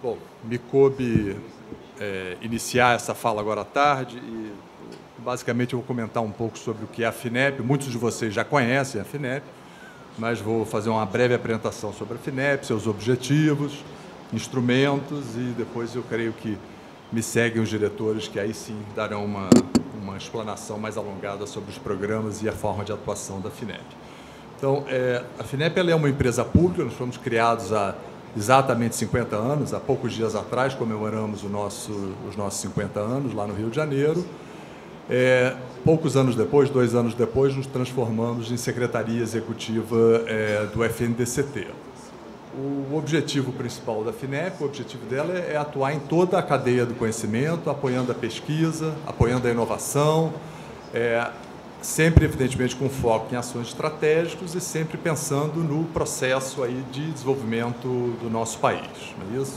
Bom, me coube iniciar essa fala agora à tarde e, basicamente, eu vou comentar um pouco sobre o que é a FINEP. Muitos de vocês já conhecem a FINEP, mas vou fazer uma breve apresentação sobre a FINEP, seus objetivos, instrumentos e depois eu creio que me seguem os diretores que aí sim darão uma explanação mais alongada sobre os programas e a forma de atuação da FINEP. Então, a FINEP ela é uma empresa pública, nós fomos criados há exatamente 50 anos, há poucos dias atrás comemoramos os nossos 50 anos lá no Rio de Janeiro. Poucos anos depois, 2 anos depois, nos transformamos em Secretaria Executiva do FNDCT. O objetivo principal da FINEP, o objetivo dela é atuar em toda a cadeia do conhecimento, apoiando a pesquisa, apoiando a inovação, sempre, evidentemente, com foco em ações estratégicas e sempre pensando no processo aí de desenvolvimento do nosso país, não é isso?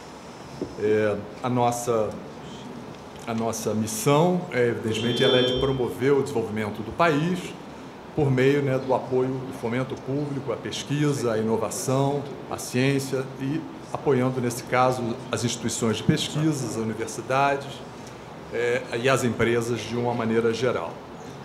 A nossa missão, evidentemente, ela é de promover o desenvolvimento do país por meio do apoio do fomento público, à pesquisa, à inovação, à ciência e apoiando, nesse caso, as instituições de pesquisa, as universidades e as empresas de uma maneira geral.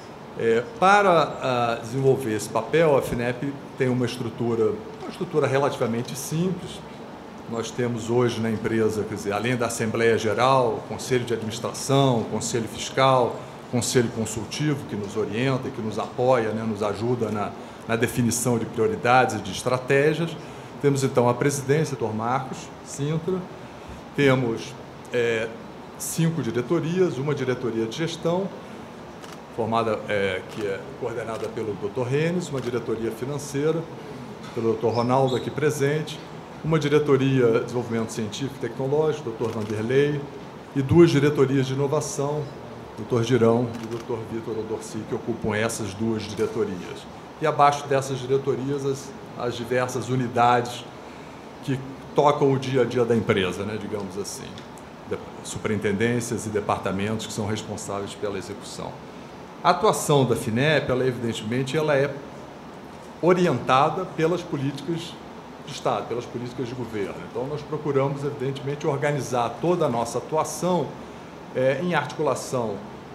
Para desenvolver esse papel, a FINEP tem uma estrutura relativamente simples. Nós temos hoje na empresa, quer dizer, além da Assembleia Geral, Conselho de Administração, Conselho Fiscal, Conselho Consultivo, que nos orienta e que nos apoia, nos ajuda na definição de prioridades e de estratégias. Temos, então, a presidência, Dr. Marcos Sintra. Temos 5 diretorias, uma diretoria de gestão, formada, que é coordenada pelo Dr. Renes, uma diretoria financeira, pelo Dr. Ronaldo, aqui presente, uma diretoria de desenvolvimento científico e tecnológico, Dr. Vanderlei, e 2 diretorias de inovação, Dr. Girão e Dr. Vitor Odorci, que ocupam essas 2 diretorias. E abaixo dessas diretorias, as diversas unidades que tocam o dia a dia da empresa, digamos assim, superintendências e departamentos que são responsáveis pela execução. A atuação da FINEP, evidentemente, ela é orientada pelas políticas de Estado, pelas políticas de governo. Então, nós procuramos, evidentemente, organizar toda a nossa atuação em articulação.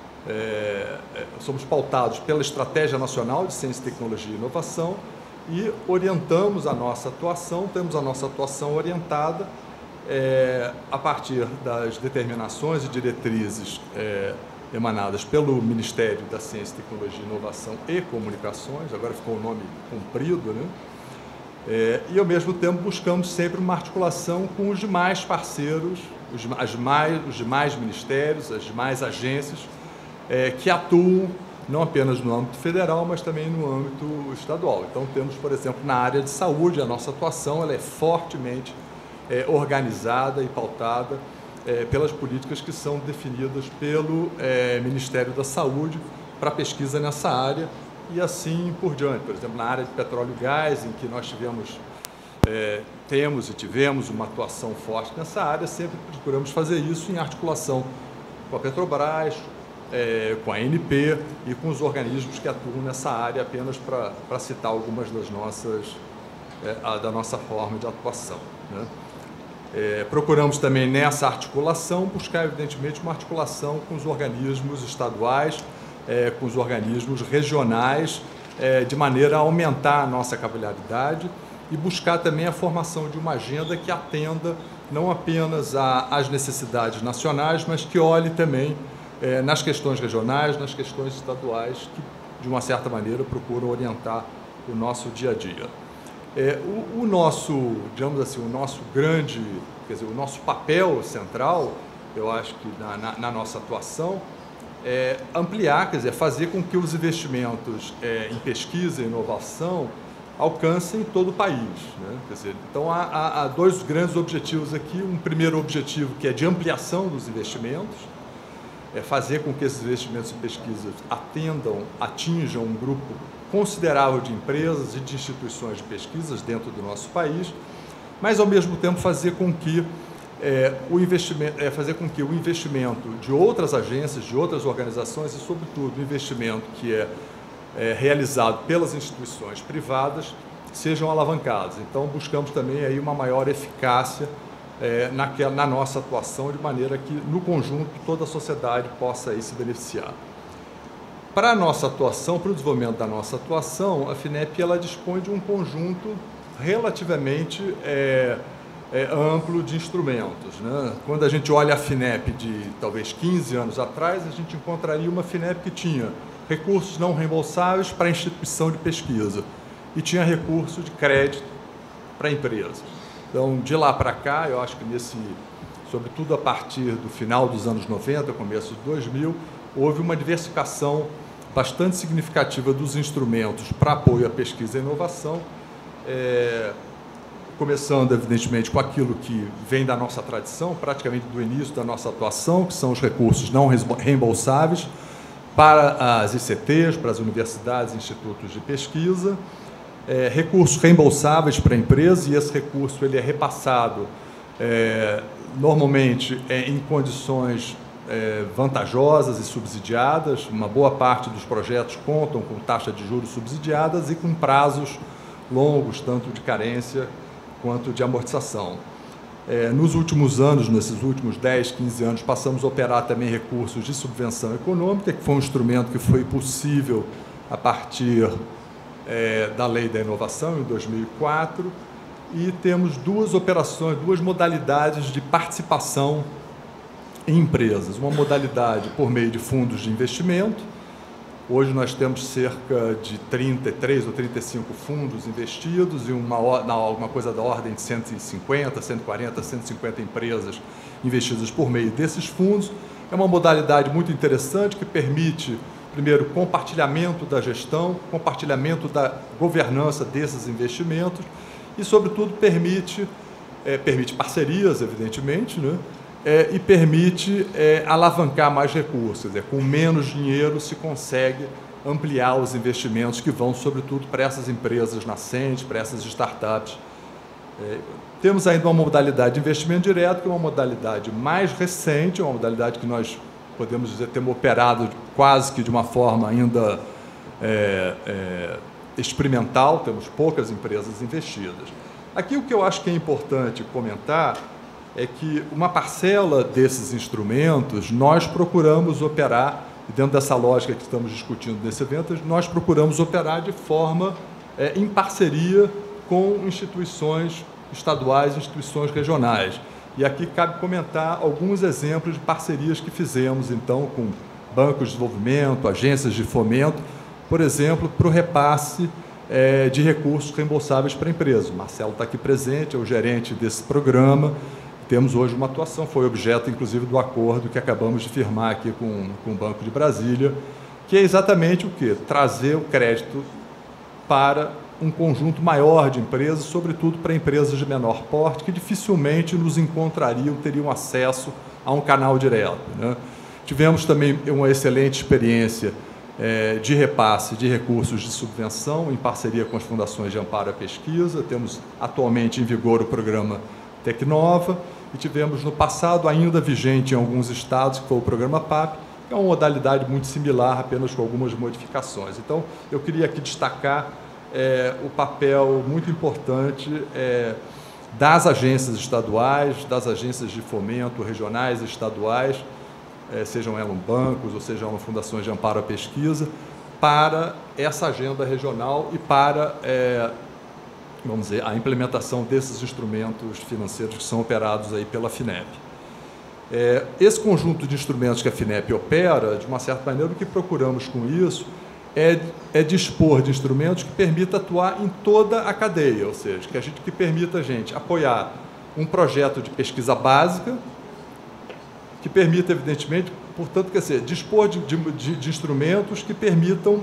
Somos pautados pela Estratégia Nacional de Ciência, Tecnologia e Inovação e orientamos a nossa atuação, temos a nossa atuação orientada a partir das determinações e diretrizes emanadas pelo Ministério da Ciência, Tecnologia, Inovação e Comunicações, agora ficou o nome comprido, e, ao mesmo tempo, buscamos sempre uma articulação com os demais parceiros, os demais ministérios, as demais agências que atuam não apenas no âmbito federal, mas também no âmbito estadual. Então, temos, por exemplo, na área de saúde, a nossa atuação ela é fortemente organizada e pautada pelas políticas que são definidas pelo Ministério da Saúde para pesquisa nessa área e assim por diante. Por exemplo, na área de petróleo e gás, em que nós tivemos uma atuação forte nessa área, sempre procuramos fazer isso em articulação com a Petrobras, com a ANP e com os organismos que atuam nessa área, apenas para citar algumas da nossa forma de atuação, procuramos também, nessa articulação, buscar, evidentemente, uma articulação com os organismos estaduais, com os organismos regionais, de maneira a aumentar a nossa capilaridade e buscar também a formação de uma agenda que atenda não apenas às necessidades nacionais, mas que olhe também nas questões regionais, nas questões estaduais, que, de uma certa maneira, procuram orientar o nosso dia a dia. O nosso, digamos assim, o nosso grande, quer dizer, o nosso papel central, eu acho que na nossa atuação, é ampliar, quer dizer, fazer com que os investimentos em pesquisa e inovação alcancem todo o país, Quer dizer, então, há 2 grandes objetivos aqui. Um primeiro objetivo, que é de ampliação dos investimentos, fazer com que esses investimentos em pesquisa atinjam um grupo considerável de empresas e de instituições de pesquisas dentro do nosso país, mas, ao mesmo tempo, fazer com que o investimento de outras agências, de outras organizações e, sobretudo, o investimento que é realizado pelas instituições privadas sejam alavancados. Então, buscamos também aí uma maior eficácia na nossa atuação, de maneira que, no conjunto, toda a sociedade possa aí se beneficiar. Para a nossa atuação, para o desenvolvimento da nossa atuação, a FINEP ela dispõe de um conjunto relativamente amplo de instrumentos, né? Quando a gente olha a FINEP de talvez 15 anos atrás, a gente encontraria uma FINEP que tinha recursos não reembolsáveis para a instituição de pesquisa e tinha recurso de crédito para a empresa. Então, de lá para cá, eu acho que sobretudo a partir do final dos anos 90, começo de 2000, houve uma diversificação bastante significativa dos instrumentos para apoio à pesquisa e inovação, começando, evidentemente, com aquilo que vem da nossa tradição, praticamente do início da nossa atuação, que são os recursos não reembolsáveis para as ICTs, para as universidades e institutos de pesquisa, recursos reembolsáveis para a empresa, e esse recurso ele é repassado normalmente em condições vantajosas e subsidiadas. Uma boa parte dos projetos contam com taxa de juros subsidiadas e com prazos longos, tanto de carência quanto de amortização. Nos últimos anos, nesses últimos 10, 15 anos, passamos a operar também recursos de subvenção econômica, que foi um instrumento que foi possível a partir da Lei da Inovação, em 2004, e temos duas modalidades de participação em empresas. Uma modalidade por meio de fundos de investimento. Hoje nós temos cerca de 33 ou 35 fundos investidos e alguma coisa da ordem de 150, 140, 150 empresas investidas por meio desses fundos. É uma modalidade muito interessante que permite, primeiro, compartilhamento da gestão, compartilhamento da governança desses investimentos e, sobretudo, permite parcerias, evidentemente, né? E permite alavancar mais recursos. Com menos dinheiro se consegue ampliar os investimentos que vão, sobretudo, para essas empresas nascentes, para essas startups. Temos ainda uma modalidade de investimento direto, que é uma modalidade mais recente, uma modalidade que nós podemos dizer temos operado quase que de uma forma ainda experimental, temos poucas empresas investidas. Aqui o que eu acho que é importante comentar é que uma parcela desses instrumentos nós procuramos operar, dentro dessa lógica que estamos discutindo nesse evento, nós procuramos operar de forma em parceria com instituições estaduais, instituições regionais. E aqui cabe comentar alguns exemplos de parcerias que fizemos, então, com bancos de desenvolvimento, agências de fomento, por exemplo, para o repasse de recursos reembolsáveis para empresas. O Marcelo está aqui presente, é o gerente desse programa. Temos hoje uma atuação, foi objeto, inclusive, do acordo que acabamos de firmar aqui com o Banco de Brasília, que é exatamente o quê? Trazer o crédito para um conjunto maior de empresas, sobretudo para empresas de menor porte, que dificilmente nos encontrariam, teriam acesso a um canal direto, né? Tivemos também uma excelente experiência de repasse de recursos de subvenção em parceria com as fundações de amparo à pesquisa. Temos atualmente em vigor o programa Tecnova e tivemos no passado, ainda vigente em alguns estados, que foi o programa PAP, que é uma modalidade muito similar, apenas com algumas modificações. Então, eu queria aqui destacar o papel muito importante das agências estaduais, das agências de fomento regionais e estaduais, sejam elas bancos ou sejam elas fundações de amparo à pesquisa, para essa agenda regional e para vamos dizer, a implementação desses instrumentos financeiros que são operados aí pela FINEP. Esse conjunto de instrumentos que a FINEP opera, de uma certa maneira, o que procuramos com isso é dispor de instrumentos que permitam atuar em toda a cadeia, ou seja, que permita a gente apoiar um projeto de pesquisa básica, que permita, evidentemente, portanto, quer dizer, dispor de instrumentos que permitam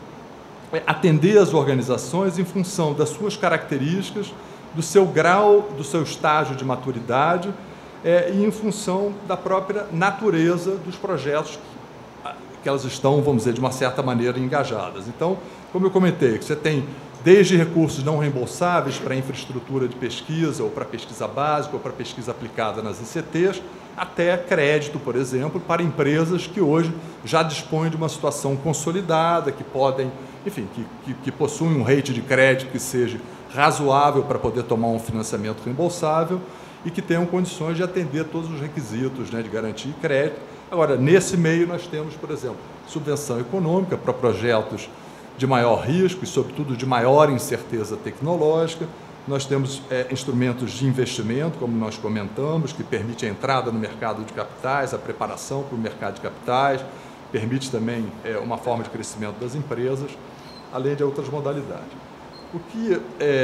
atender as organizações em função das suas características, do seu grau, do seu estágio de maturidade e em função da própria natureza dos projetos que elas estão, vamos dizer, de uma certa maneira engajadas. Então, como eu comentei, você tem desde recursos não reembolsáveis para infraestrutura de pesquisa ou para pesquisa básica ou para pesquisa aplicada nas ICTs, até crédito, por exemplo, para empresas que hoje já dispõem de uma situação consolidada, que podem, enfim, que possuem um rate de crédito que seja razoável para poder tomar um financiamento reembolsável e que tenham condições de atender todos os requisitos, né, de garantia e crédito. Agora, nesse meio, nós temos, por exemplo, subvenção econômica para projetos de maior risco e, sobretudo, de maior incerteza tecnológica. Nós temos instrumentos de investimento, como nós comentamos, que permite a entrada no mercado de capitais, a preparação para o mercado de capitais, permite também uma forma de crescimento das empresas, além de outras modalidades. O que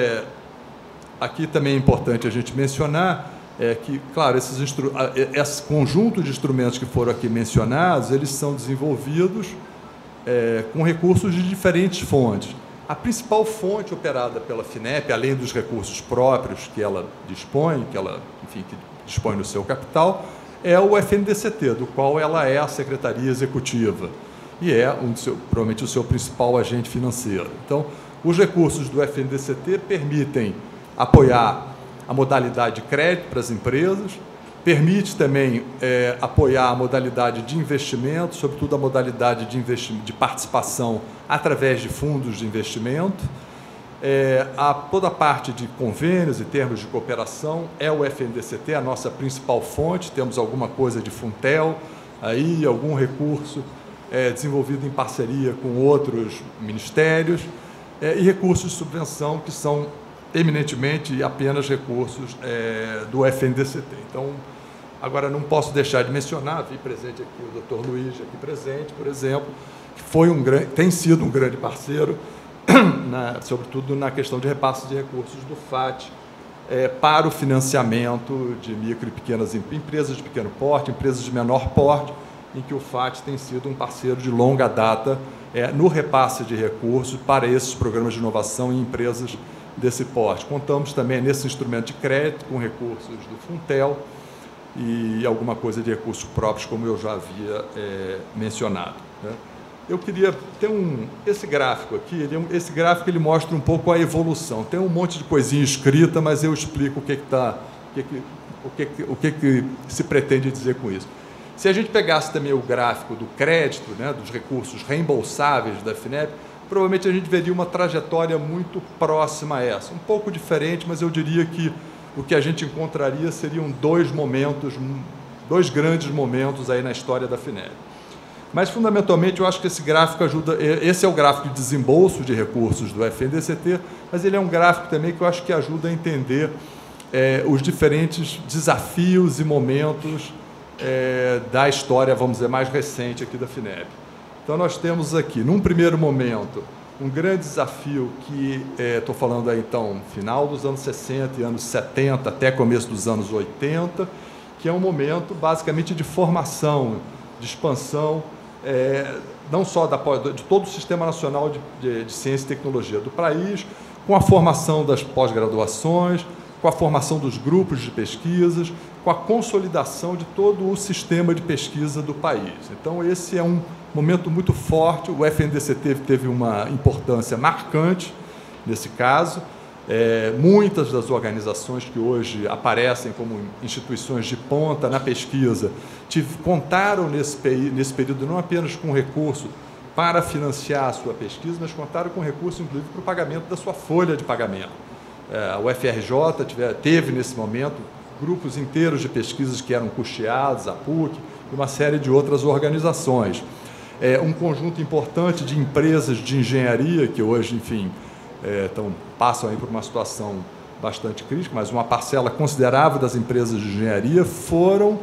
aqui também é importante a gente mencionar é que, claro, esse conjunto de instrumentos que foram aqui mencionados, eles são desenvolvidos com recursos de diferentes fontes. A principal fonte operada pela FINEP, além dos recursos próprios que ela dispõe, que dispõe no seu capital, é o FNDCT, do qual ela é a Secretaria Executiva e é provavelmente o seu principal agente financeiro. Então, os recursos do FNDCT permitem apoiar a modalidade de crédito para as empresas, permite também apoiar a modalidade de investimento, sobretudo a modalidade de participação através de fundos de investimento. Toda a parte de convênios e termos de cooperação é o FNDCT, a nossa principal fonte. Temos alguma coisa de Funtel, aí, algum recurso desenvolvido em parceria com outros ministérios, e recursos de subvenção que são eminentemente apenas recursos do FNDCT. Então, agora não posso deixar de mencionar, vi presente aqui o Dr. Luiz, aqui presente, por exemplo, que tem sido um grande parceiro, sobretudo na questão de repasse de recursos do FAT, para o financiamento de micro e pequenas empresas de pequeno porte, empresas de menor porte, em que o FAT tem sido um parceiro de longa data no repasse de recursos para esses programas de inovação em empresas desse porte. Contamos também nesse instrumento de crédito com recursos do Funtel e alguma coisa de recursos próprios, como eu já havia mencionado, né? Eu queria ter esse gráfico aqui, esse gráfico ele mostra um pouco a evolução. Tem um monte de coisinha escrita, mas eu explico o que se pretende dizer com isso. Se a gente pegasse também o gráfico do crédito, né, dos recursos reembolsáveis da FINEP, provavelmente a gente veria uma trajetória muito próxima a essa. Um pouco diferente, mas eu diria que o que a gente encontraria seriam dois grandes momentos aí na história da FINEP. Mas, fundamentalmente, eu acho que esse gráfico ajuda... Esse é o gráfico de desembolso de recursos do FNDCT, mas ele é um gráfico também que eu acho que ajuda a entender os diferentes desafios e momentos da história, vamos dizer, mais recente aqui da FINEP. Então, nós temos aqui, num primeiro momento, um grande desafio que, estou falando aí, então, final dos anos 60 e anos 70 até começo dos anos 80, que é um momento, basicamente, de formação, de expansão, não só de todo o Sistema Nacional de Ciência e Tecnologia do país, com a formação das pós-graduações, com a formação dos grupos de pesquisas, com a consolidação de todo o sistema de pesquisa do país. Então, esse é um momento muito forte. O FNDCT teve uma importância marcante nesse caso. Muitas das organizações que hoje aparecem como instituições de ponta na pesquisa contaram nesse período não apenas com recurso para financiar a sua pesquisa, mas contaram com recurso, inclusive, para o pagamento da sua folha de pagamento. A UFRJ teve, nesse momento, grupos inteiros de pesquisas que eram custeados, a PUC e uma série de outras organizações. Um conjunto importante de empresas de engenharia que hoje, enfim, passam aí por uma situação bastante crítica, mas uma parcela considerável das empresas de engenharia foram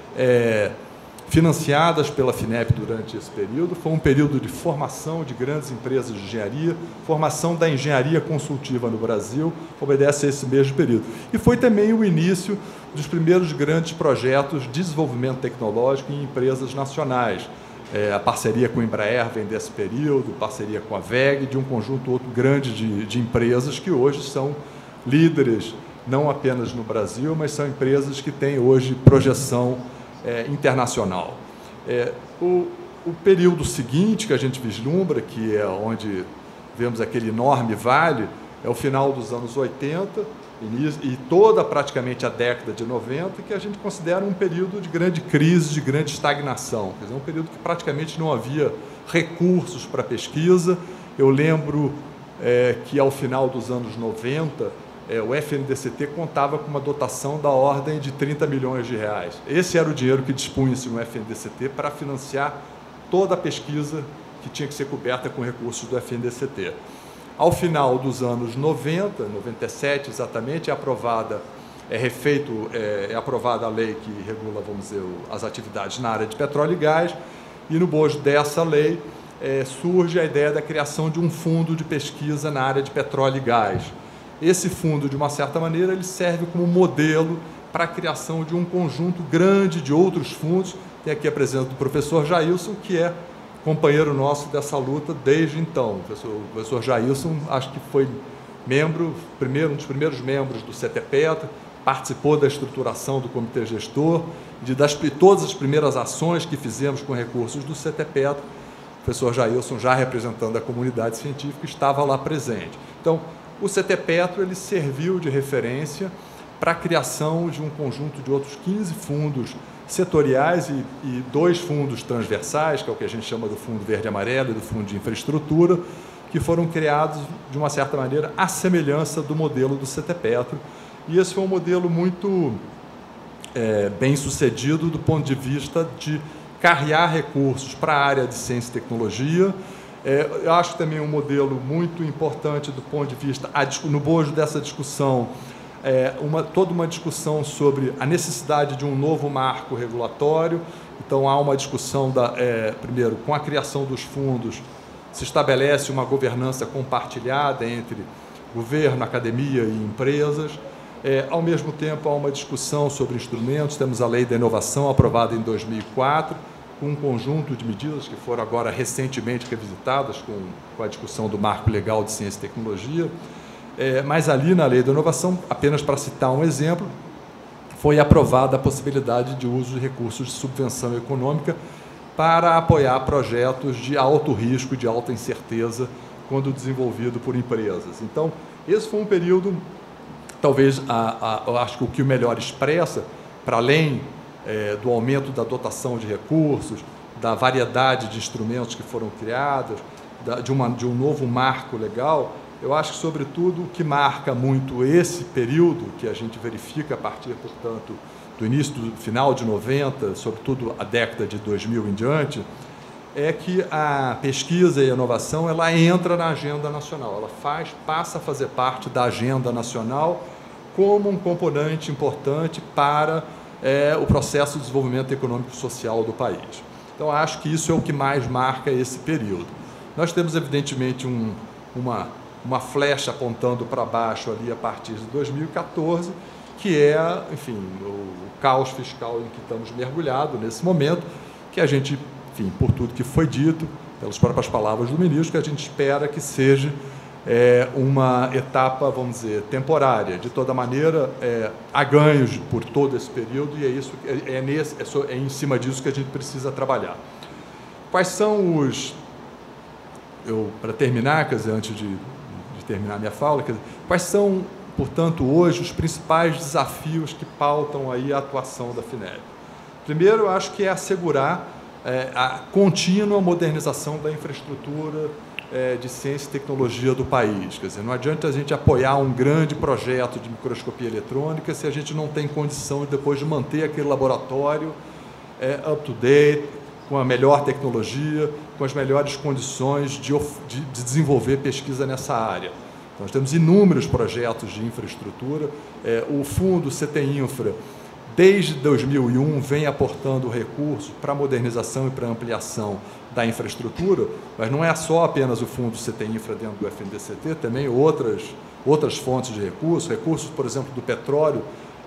financiadas pela FINEP durante esse período. Foi um período de formação de grandes empresas de engenharia, formação da engenharia consultiva no Brasil, obedece a esse mesmo período. E foi também o início dos primeiros grandes projetos de desenvolvimento tecnológico em empresas nacionais. A parceria com a Embraer vem desse período, parceria com a WEG, de um conjunto outro grande de empresas que hoje são líderes, não apenas no Brasil, mas são empresas que têm hoje projeção internacional. O período seguinte que a gente vislumbra, que é onde vemos aquele enorme vale, é o final dos anos 80 e toda praticamente a década de 90, que a gente considera um período de grande crise, de grande estagnação. Quer dizer, um período que praticamente não havia recursos para pesquisa. Eu lembro que ao final dos anos 90, o FNDCT contava com uma dotação da ordem de 30 milhões de reais. Esse era o dinheiro que dispunha-se no FNDCT para financiar toda a pesquisa que tinha que ser coberta com recursos do FNDCT. Ao final dos anos 90, 97 exatamente, é aprovada a lei que regula, vamos dizer, as atividades na área de petróleo e gás, e no bojo dessa lei surge a ideia da criação de um fundo de pesquisa na área de petróleo e gás. Esse fundo, de uma certa maneira, ele serve como modelo para a criação de um conjunto grande de outros fundos. Tem aqui a presença do professor Jailson, que é companheiro nosso dessa luta desde então. O professor Jailson, acho que foi um dos primeiros membros do CETEPETRO, participou da estruturação do comitê gestor, de todas as primeiras ações que fizemos com recursos do CETEPETRO. O professor Jailson, já representando a comunidade científica, estava lá presente. Então, o CETEPETRO ele serviu de referência para a criação de um conjunto de outros 15 fundos setoriais e 2 fundos transversais, que é o que a gente chama do Fundo Verde e Amarelo e do Fundo de Infraestrutura, que foram criados, de uma certa maneira, à semelhança do modelo do CETEPETRO. E esse foi um modelo muito bem sucedido do ponto de vista de carrear recursos para a área de ciência e tecnologia. Eu acho também um modelo muito importante do ponto de vista, no bojo dessa discussão, toda uma discussão sobre a necessidade de um novo marco regulatório. Então, há uma discussão, primeiro, com a criação dos fundos, se estabelece uma governança compartilhada entre governo, academia e empresas. Ao mesmo tempo, há uma discussão sobre instrumentos. Temos a Lei da Inovação, aprovada em 2004, com um conjunto de medidas que foram agora recentemente revisitadas com a discussão do marco legal de ciência e tecnologia. Mas ali na Lei da Inovação, apenas para citar um exemplo, foi aprovada a possibilidade de uso de recursos de subvenção econômica para apoiar projetos de alto risco, de alta incerteza, quando desenvolvido por empresas. Então, esse foi um período, talvez, eu acho que o que o melhor expressa, para além do aumento da dotação de recursos, da variedade de instrumentos que foram criados, de um novo marco legal. Eu acho que, sobretudo, o que marca muito esse período, que a gente verifica a partir, portanto, do final de 90, sobretudo a década de 2000 em diante, é que a pesquisa e a inovação ela entra na agenda nacional, ela passa a fazer parte da agenda nacional como um componente importante para o processo de desenvolvimento econômico e social do país. Então, acho que isso é o que mais marca esse período. Nós temos, evidentemente, uma flecha apontando para baixo ali a partir de 2014, que é, enfim, o caos fiscal em que estamos mergulhados nesse momento, que a gente, enfim, por tudo que foi dito, pelas próprias palavras do ministro, que a gente espera que seja uma etapa, vamos dizer, temporária. De toda maneira, há ganhos por todo esse período e é em cima disso que a gente precisa trabalhar. Quais são para terminar, quer dizer, antes de terminar minha fala, quer dizer, quais são, portanto, hoje os principais desafios que pautam aí a atuação da FINEP? Primeiro, eu acho que é assegurar a contínua modernização da infraestrutura de ciência e tecnologia do país. Quer dizer, não adianta a gente apoiar um grande projeto de microscopia eletrônica se a gente não tem condição depois de manter aquele laboratório up-to-date, com a melhor tecnologia, com as melhores condições de desenvolver pesquisa nessa área. Nós temos inúmeros projetos de infraestrutura. O fundo CETEINFRA, desde 2001, vem aportando recursos para a modernização e para a ampliação da infraestrutura, mas não é só apenas o fundo CETEINFRA dentro do FNDCT, também outras fontes de recursos, por exemplo, do petróleo,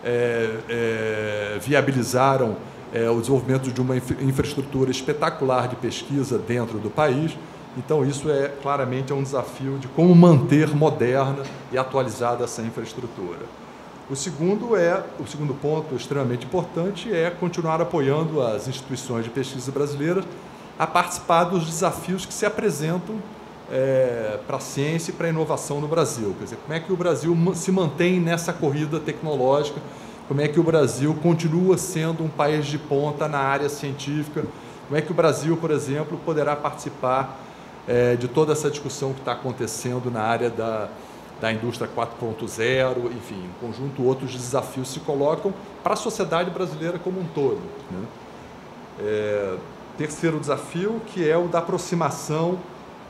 viabilizaram o desenvolvimento de uma infraestrutura espetacular de pesquisa dentro do país. Então, isso claramente um desafio de como manter moderna e atualizada essa infraestrutura. O segundo ponto extremamente importante é continuar apoiando as instituições de pesquisa brasileiras a participar dos desafios que se apresentam para a ciência e para a inovação no Brasil. Quer dizer, como é que o Brasil se mantém nessa corrida tecnológica, como é que o Brasil continua sendo um país de ponta na área científica, como é que o Brasil, por exemplo, poderá participar de toda essa discussão que está acontecendo na área da indústria 4.0, enfim, um conjunto de outros desafios se colocam para a sociedade brasileira como um todo, né? Terceiro desafio, que é o da aproximação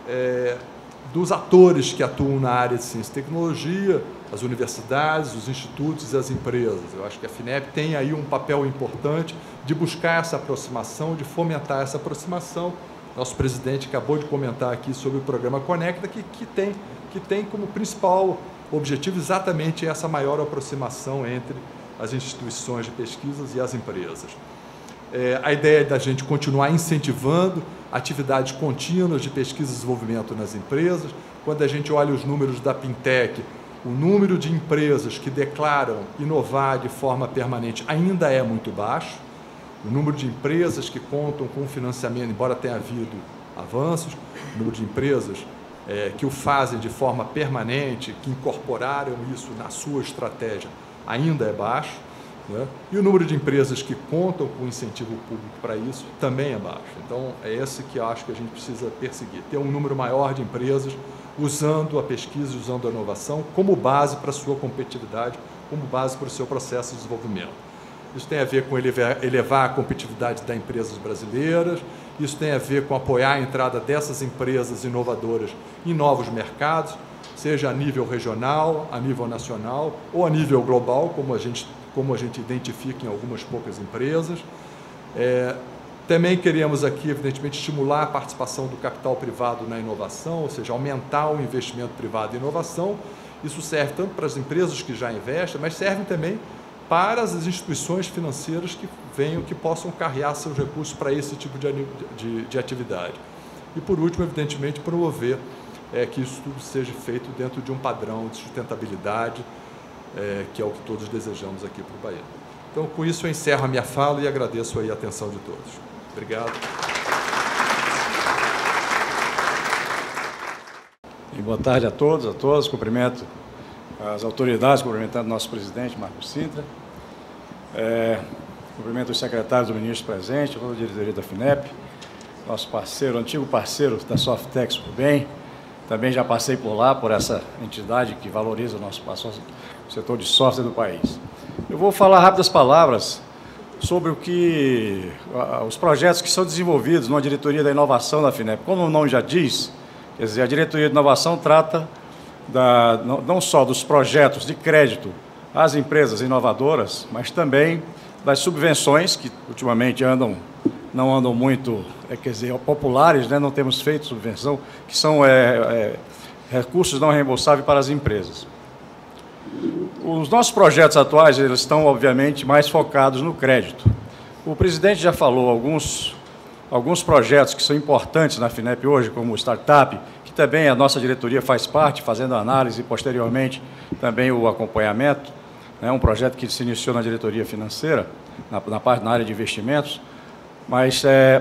dos atores que atuam na área de ciência e tecnologia, as universidades, os institutos e as empresas. Eu acho que a FINEP tem aí um papel importante de buscar essa aproximação, de fomentar essa aproximação. Nosso presidente acabou de comentar aqui sobre o programa Conecta, que tem como principal objetivo exatamente essa maior aproximação entre as instituições de pesquisas e as empresas. A ideia é da gente continuar incentivando atividades contínuas de pesquisa e desenvolvimento nas empresas. Quando a gente olha os números da Pintec, o número de empresas que declaram inovar de forma permanente ainda é muito baixo. O número de empresas que contam com financiamento, embora tenha havido avanços, o número de empresas que o fazem de forma permanente, que incorporaram isso na sua estratégia, ainda é baixo, né? E o número de empresas que contam com incentivo público para isso também é baixo. Então, é esse que eu acho que a gente precisa perseguir, ter um número maior de empresas usando a pesquisa e usando a inovação como base para a sua competitividade, como base para o seu processo de desenvolvimento. Isso tem a ver com elevar a competitividade das empresas brasileiras, isso tem a ver com apoiar a entrada dessas empresas inovadoras em novos mercados, seja a nível regional, a nível nacional ou a nível global, como a gente identifica em algumas poucas empresas. Também queremos aqui, evidentemente, estimular a participação do capital privado na inovação, ou seja, aumentar o investimento privado em inovação. Isso serve tanto para as empresas que já investem, mas serve também para as instituições financeiras que possam carregar seus recursos para esse tipo de atividade. E, por último, evidentemente, promover que isso tudo seja feito dentro de um padrão de sustentabilidade, que é o que todos desejamos aqui para o Bahia. Então, com isso, eu encerro a minha fala e agradeço aí a atenção de todos. Obrigado. E boa tarde a todos. Cumprimento as autoridades, cumprimentando nosso presidente, Marcos Sintra. Cumprimento os secretários do ministro presente, toda a diretoria da FINEP, nosso parceiro, antigo parceiro da Softex, por bem. Também já passei por lá, por essa entidade que valoriza o setor de software do país. Eu vou falar rápidas palavras sobre os projetos que são desenvolvidos na diretoria da inovação da FINEP. Como o nome já diz, quer dizer, a diretoria de inovação trata não só dos projetos de crédito às empresas inovadoras, mas também das subvenções, que ultimamente não andam muito, quer dizer, populares, né? Não temos feito subvenção, que são recursos não reembolsáveis para as empresas. Os nossos projetos atuais, eles estão, obviamente, mais focados no crédito. O presidente já falou alguns projetos que são importantes na FINEP hoje, como o Startup, que também a nossa diretoria faz parte, fazendo análise e, posteriormente, também o acompanhamento. É um projeto que se iniciou na diretoria financeira, na área de investimentos, mas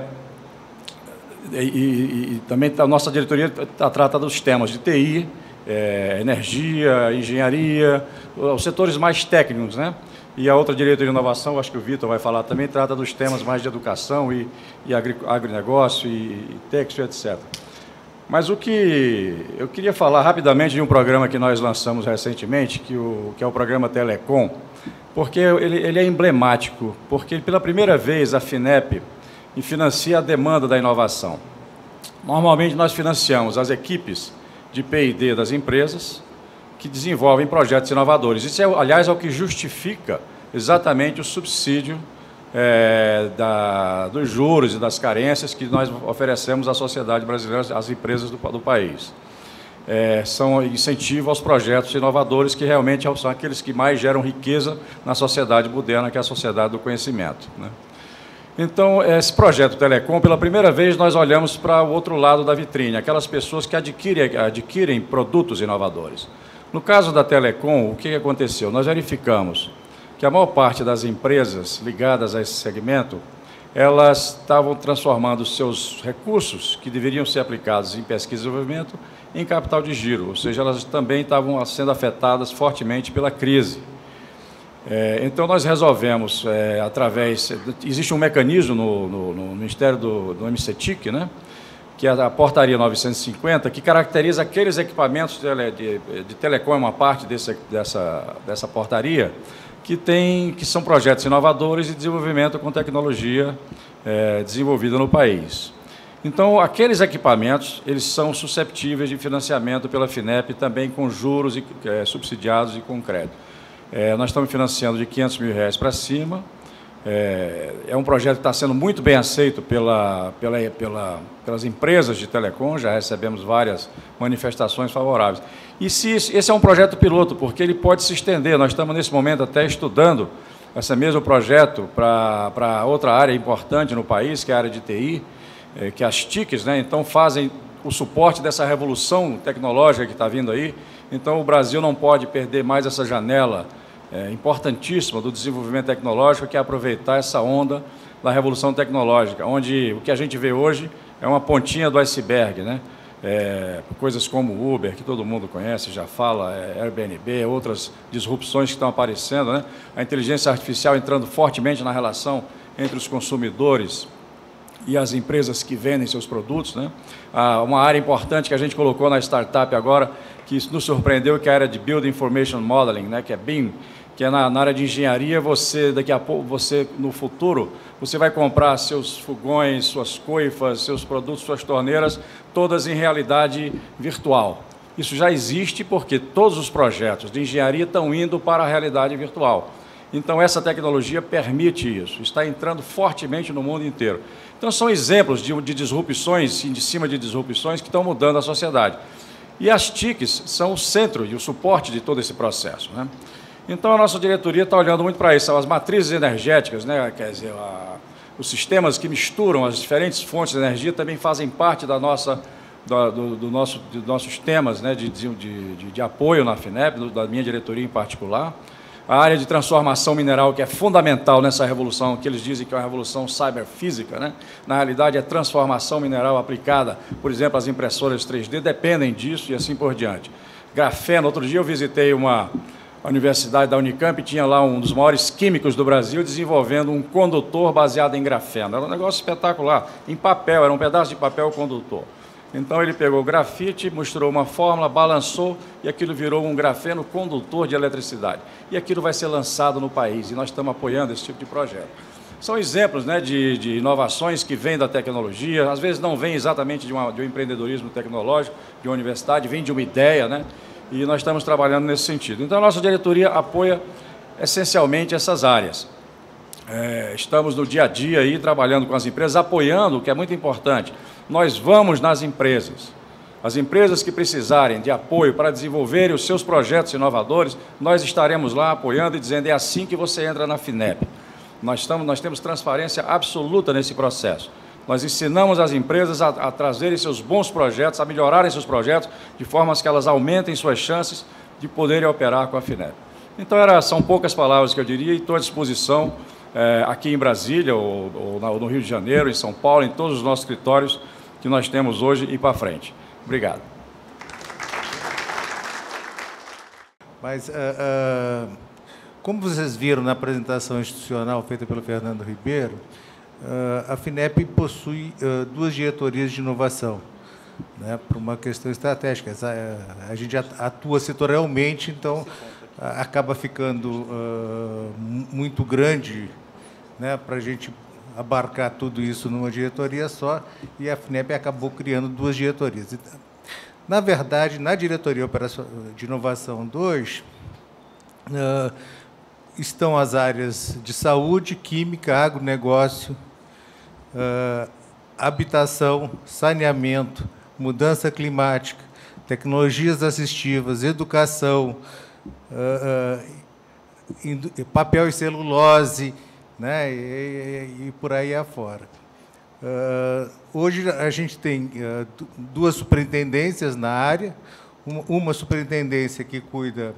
também a nossa diretoria trata dos temas de TI, energia, engenharia, os setores mais técnicos, né? E a outra diretoria de inovação, acho que o Vitor vai falar também, trata dos temas mais de educação e agronegócio e texto, etc. Mas o que eu queria falar rapidamente de um programa que nós lançamos recentemente, que é o programa Telecom, porque ele é emblemático, porque pela primeira vez a FINEP financia a demanda da inovação. Normalmente nós financiamos as equipes de P&D das empresas que desenvolvem projetos inovadores. Isso, aliás, é o que justifica exatamente o subsídio dos juros e das carências que nós oferecemos à sociedade brasileira, às empresas do país. São incentivo aos projetos inovadores que realmente são aqueles que mais geram riqueza na sociedade moderna, que é a sociedade do conhecimento, né? Então, esse projeto Telecom, pela primeira vez, nós olhamos para o outro lado da vitrine, aquelas pessoas que adquirem produtos inovadores. No caso da Telecom, o que aconteceu? Nós verificamos que a maior parte das empresas ligadas a esse segmento, elas estavam transformando seus recursos, que deveriam ser aplicados em pesquisa e desenvolvimento, em capital de giro, ou seja, elas também estavam sendo afetadas fortemente pela crise. Então, nós resolvemos, existe um mecanismo no Ministério do MCTIC, né, que é a Portaria 950, que caracteriza aqueles equipamentos de telecom, uma parte dessa portaria, que são projetos inovadores de desenvolvimento com tecnologia desenvolvida no país. Então, aqueles equipamentos, eles são susceptíveis de financiamento pela FINEP, também com juros subsidiados e com crédito. Nós estamos financiando de R$500 mil para cima. É um projeto que está sendo muito bem aceito pelas empresas de telecom, já recebemos várias manifestações favoráveis. E esse é um projeto piloto, porque ele pode se estender. Nós estamos, nesse momento, até estudando esse mesmo projeto para outra área importante no país, que é a área de TI, que as TICs, né, então, fazem o suporte dessa revolução tecnológica que está vindo aí. Então, o Brasil não pode perder mais essa janela importantíssima do desenvolvimento tecnológico, que é aproveitar essa onda da revolução tecnológica, onde o que a gente vê hoje é uma pontinha do iceberg, né? Coisas como Uber, que todo mundo conhece, já fala, Airbnb, outras disrupções que estão aparecendo, né? A inteligência artificial entrando fortemente na relação entre os consumidores e as empresas que vendem seus produtos, né? Uma área importante que a gente colocou na startup agora, que nos surpreendeu, que é a área de Building Information Modeling, né? Que é BIM, que é na área de engenharia. Daqui a pouco, no futuro, você vai comprar seus fogões, suas coifas, seus produtos, suas torneiras, todas em realidade virtual. Isso já existe porque todos os projetos de engenharia estão indo para a realidade virtual. Então, essa tecnologia permite isso, está entrando fortemente no mundo inteiro. Então, são exemplos de disrupções, de cima de disrupções, que estão mudando a sociedade. E as TICs são o centro e o suporte de todo esse processo, né? Então, a nossa diretoria está olhando muito para isso. São as matrizes energéticas, né? Quer dizer, os sistemas que misturam as diferentes fontes de energia também fazem parte dos nossos temas, né? de apoio na FINEP, da minha diretoria em particular. A área de transformação mineral, que é fundamental nessa revolução, que eles dizem que é uma revolução cyberfísica, né? Na realidade, é transformação mineral aplicada, por exemplo, as impressoras 3D dependem disso e assim por diante. Grafeno, outro dia eu visitei a universidade da Unicamp, tinha lá um dos maiores químicos do Brasil desenvolvendo um condutor baseado em grafeno. Era um negócio espetacular, em papel, era um pedaço de papel condutor. Então, ele pegou o grafite, mostrou uma fórmula, balançou, e aquilo virou um grafeno condutor de eletricidade. E aquilo vai ser lançado no país, e nós estamos apoiando esse tipo de projeto. São exemplos, né, de inovações que vêm da tecnologia, às vezes não vêm exatamente de um empreendedorismo tecnológico, de uma universidade, vem de uma ideia, né, e nós estamos trabalhando nesse sentido. Então, a nossa diretoria apoia essencialmente essas áreas. Estamos no dia a dia aí, trabalhando com as empresas, apoiando, o que é muito importante. Nós vamos nas empresas. As empresas que precisarem de apoio para desenvolverem os seus projetos inovadores, nós estaremos lá apoiando e dizendo, é assim que você entra na FINEP. Nós temos transparência absoluta nesse processo. Nós ensinamos as empresas a trazerem seus bons projetos, a melhorarem seus projetos, de forma que elas aumentem suas chances de poderem operar com a FINEP. Então, são poucas palavras que eu diria, e estou à disposição aqui em Brasília, ou no Rio de Janeiro, em São Paulo, em todos os nossos escritórios que nós temos hoje e para frente. Obrigado. Mas, como vocês viram na apresentação institucional feita pelo Fernando Ribeiro, a FINEP possui duas diretorias de inovação, né, por uma questão estratégica. A gente atua setorialmente, então acaba ficando muito grande, né, para a gente abarcar tudo isso numa diretoria só, e a FINEP acabou criando duas diretorias. Na verdade, na diretoria de inovação 2, estão as áreas de saúde, química, agronegócio, habitação, saneamento, mudança climática, tecnologias assistivas, educação, papel e celulose, né, e por aí afora. Hoje a gente tem duas superintendências na área, uma superintendência que cuida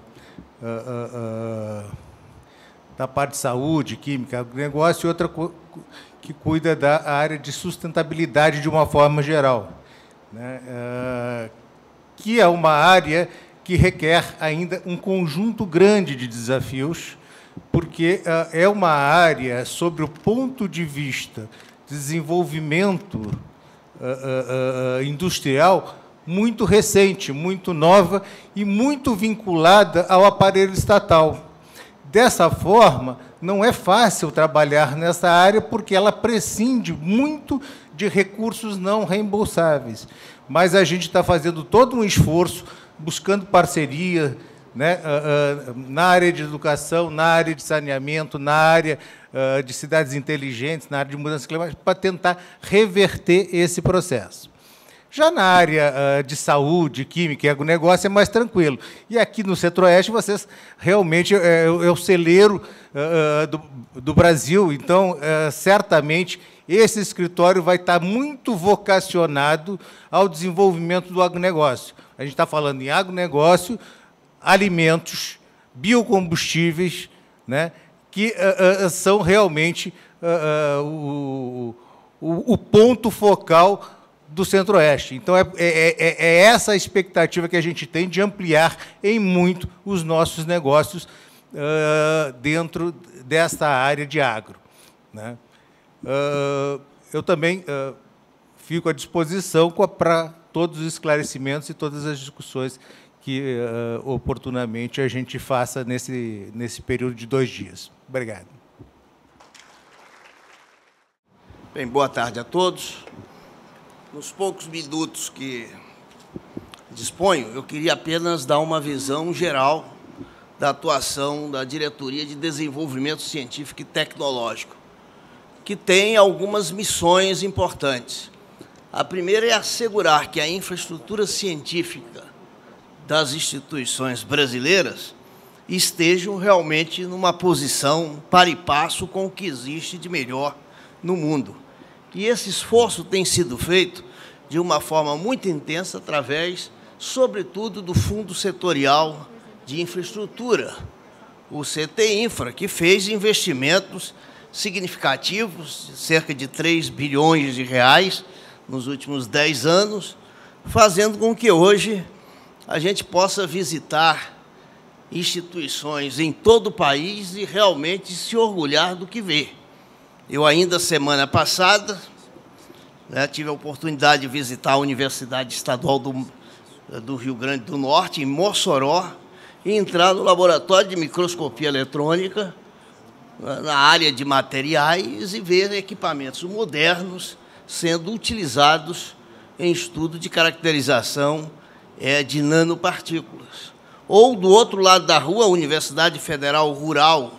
da parte de saúde, química, agronegócio, e outra que cuida da área de sustentabilidade de uma forma geral, né, que é uma área que requer ainda um conjunto grande de desafios, porque é uma área, sobre o ponto de vista de desenvolvimento industrial muito recente, muito nova e muito vinculada ao aparelho estatal. Dessa forma, não é fácil trabalhar nessa área, porque ela prescinde muito de recursos não reembolsáveis. Mas a gente está fazendo todo um esforço, buscando parceria, né, na área de educação, na área de saneamento, na área de cidades inteligentes, na área de mudança climática, para tentar reverter esse processo. Já na área de saúde, química e agronegócio é mais tranquilo. E aqui no Centro-Oeste, vocês realmente é o celeiro do Brasil. Então, certamente, esse escritório vai estar muito vocacionado ao desenvolvimento do agronegócio. A gente está falando em agronegócio, alimentos, biocombustíveis, né, que são realmente o ponto focal do Centro-Oeste. Então, é essa a expectativa que a gente tem de ampliar em muito os nossos negócios dentro desta área de agro, né? Eu também fico à disposição para todos os esclarecimentos e todas as discussões que, oportunamente, a gente faça nesse período de 2 dias. Obrigado. Bem, boa tarde a todos. Nos poucos minutos que disponho, eu queria apenas dar uma visão geral da atuação da Diretoria de Desenvolvimento Científico e Tecnológico, que tem algumas missões importantes. A primeira é assegurar que a infraestrutura científica das instituições brasileiras estejam realmente numa posição par e passo com o que existe de melhor no mundo. E esse esforço tem sido feito de uma forma muito intensa através, sobretudo, do Fundo Setorial de Infraestrutura, o CT Infra, que fez investimentos significativos, cerca de 3 bilhões de reais nos últimos 10 anos, fazendo com que hoje a gente possa visitar instituições em todo o país e realmente se orgulhar do que vê. Eu ainda, semana passada, tive a oportunidade de visitar a Universidade Estadual do Rio Grande do Norte, em Mossoró, e entrar no laboratório de microscopia eletrônica, na área de materiais, e ver equipamentos modernos sendo utilizados em estudo de caracterização de nanopartículas. Ou, do outro lado da rua, a Universidade Federal Rural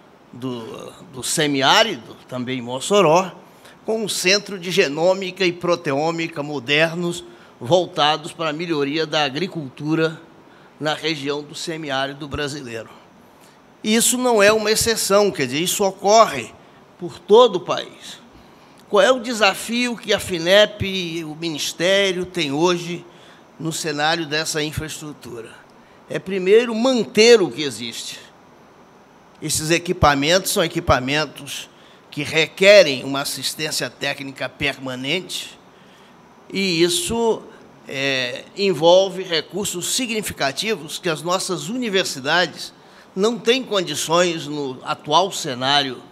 do Semiárido, também em Mossoró, com um centro de genômica e proteômica modernos voltados para a melhoria da agricultura na região do semiárido brasileiro. Isso não é uma exceção, quer dizer, isso ocorre por todo o país. Qual é o desafio que a FINEP e o Ministério têm hoje no cenário dessa infraestrutura? É, primeiro, manter o que existe. Esses equipamentos são equipamentos que requerem uma assistência técnica permanente, e isso envolve recursos significativos que as nossas universidades não têm condições, no atual cenário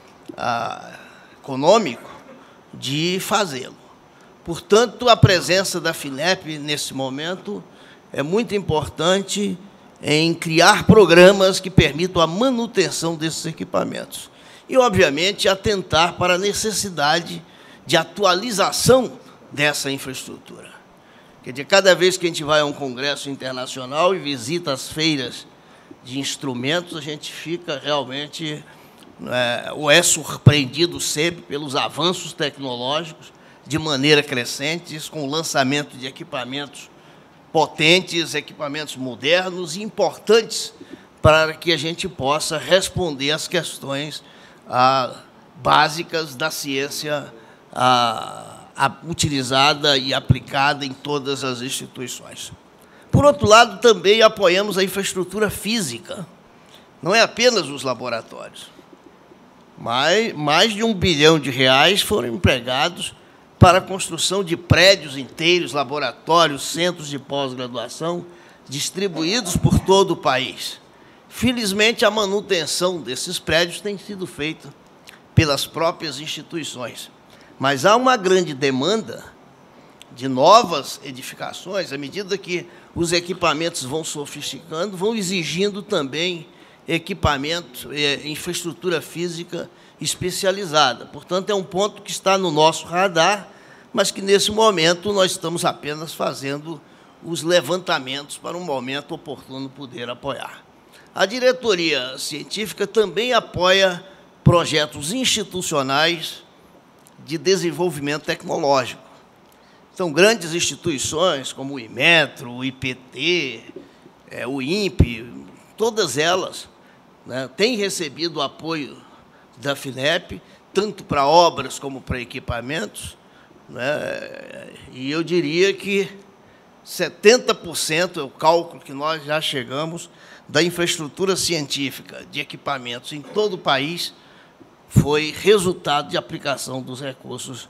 econômico, de fazê-lo. Portanto, a presença da FINEP, nesse momento, é muito importante em criar programas que permitam a manutenção desses equipamentos. E, obviamente, atentar para a necessidade de atualização dessa infraestrutura. Quer dizer, cada vez que a gente vai a um congresso internacional e visita as feiras de instrumentos, a gente fica realmente, ou é surpreendido sempre pelos avanços tecnológicos de maneira crescente, com o lançamento de equipamentos potentes, equipamentos modernos e importantes para que a gente possa responder às questões básicas da ciência utilizada e aplicada em todas as instituições. Por outro lado, também apoiamos a infraestrutura física, não é apenas os laboratórios. Mais de R$1 bilhão foram empregados para a construção de prédios inteiros, laboratórios, centros de pós-graduação, distribuídos por todo o país. Felizmente, a manutenção desses prédios tem sido feita pelas próprias instituições. Mas há uma grande demanda de novas edificações, à medida que os equipamentos vão sofisticando, vão exigindo também equipamento, infraestrutura física especializada. Portanto, é um ponto que está no nosso radar, mas que, nesse momento, nós estamos apenas fazendo os levantamentos para um momento oportuno poder apoiar. A diretoria científica também apoia projetos institucionais de desenvolvimento tecnológico. Então, grandes instituições como o Inmetro, o IPT, o INPE, todas elas, né, têm recebido apoio da FINEP, tanto para obras como para equipamentos, né, e eu diria que 70% é o cálculo que nós já chegamos da infraestrutura científica de equipamentos em todo o país foi resultado de aplicação dos recursos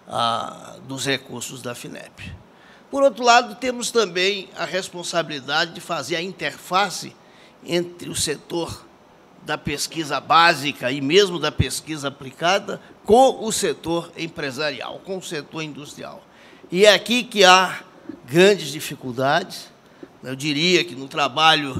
da FINEP. Por outro lado, temos também a responsabilidade de fazer a interface entre o setor da pesquisa básica e mesmo da pesquisa aplicada com o setor empresarial, com o setor industrial. E é aqui que há grandes dificuldades. Eu diria que no trabalho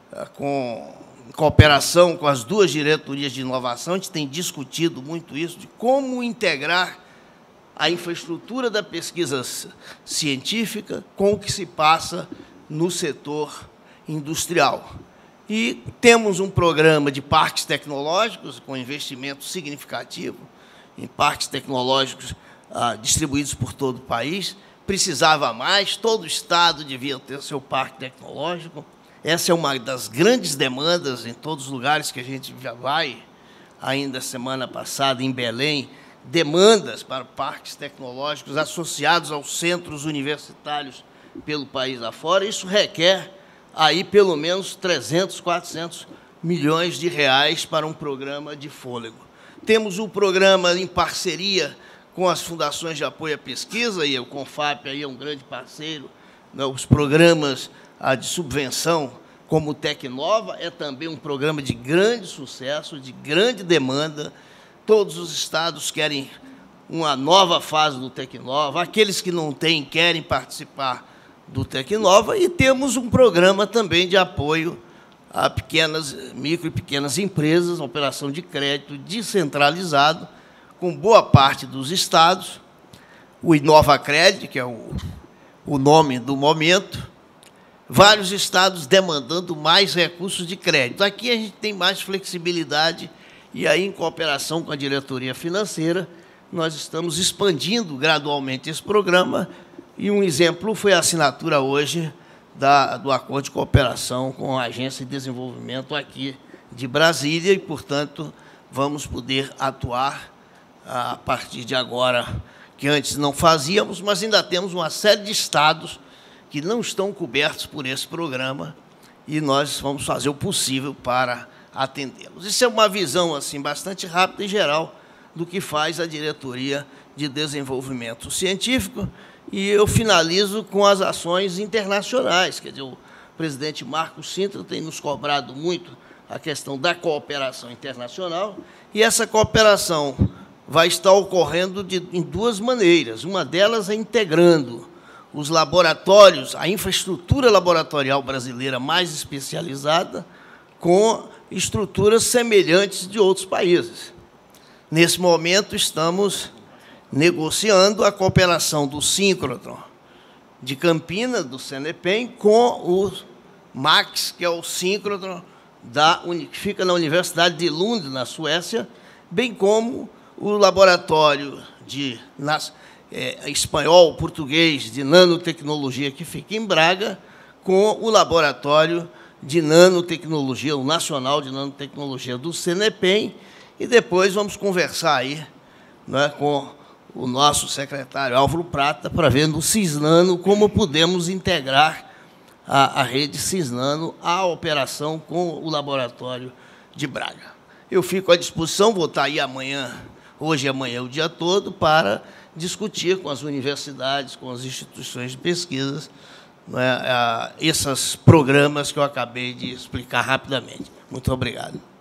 em cooperação com as duas diretorias de inovação, a gente tem discutido muito isso, de como integrar a infraestrutura da pesquisa científica com o que se passa no setor industrial. E temos um programa de parques tecnológicos, com investimento significativo em parques tecnológicos distribuídos por todo o país. Precisava mais, todo estado devia ter seu parque tecnológico. Essa é uma das grandes demandas em todos os lugares que a gente já vai. Ainda semana passada, em Belém, demandas para parques tecnológicos associados aos centros universitários pelo país afora. Isso requer aí pelo menos 300, 400 milhões de reais para um programa de fôlego. Temos um programa em parceria com as fundações de apoio à pesquisa, e o CONFAP aí é um grande parceiro, né? Os programas de subvenção, como o Tecnova, é também um programa de grande sucesso, de grande demanda. Todos os estados querem uma nova fase do Tecnova, aqueles que não têm querem participar do Tecnova, e temos um programa também de apoio a micro e pequenas empresas, operação de crédito descentralizado, com boa parte dos estados, o InovaCred, que é o nome do momento, vários estados demandando mais recursos de crédito. Aqui a gente tem mais flexibilidade, e aí, em cooperação com a diretoria financeira, nós estamos expandindo gradualmente esse programa, e um exemplo foi a assinatura hoje do acordo de cooperação com a Agência de Desenvolvimento aqui de Brasília, e, portanto, vamos poder atuar a partir de agora, que antes não fazíamos, mas ainda temos uma série de estados que não estão cobertos por esse programa, e nós vamos fazer o possível para atendê-los. Isso é uma visão assim, bastante rápida e geral do que faz a Diretoria de Desenvolvimento Científico, e eu finalizo com as ações internacionais. Quer dizer, o presidente Marcos Sintra tem nos cobrado muito a questão da cooperação internacional, e essa cooperação vai estar ocorrendo em duas maneiras. Uma delas é integrando os laboratórios, a infraestrutura laboratorial brasileira mais especializada, com estruturas semelhantes de outros países. Nesse momento, estamos negociando a cooperação do síncrotron de Campinas, do CNPEM, com o MAX, que é o síncrotron que fica na Universidade de Lund, na Suécia, bem como o laboratório espanhol, português, de nanotecnologia, que fica em Braga, com o laboratório de nanotecnologia, o Nacional de Nanotecnologia do CNPEM, e depois vamos conversar aí, né, com o nosso secretário Álvaro Prata, para ver no Cisnano como podemos integrar a rede Cisnano à operação com o laboratório de Braga. Eu fico à disposição, vou estar aí hoje e amanhã, o dia todo, para discutir com as universidades, com as instituições de pesquisa, né, esses programas que eu acabei de explicar rapidamente. Muito obrigado.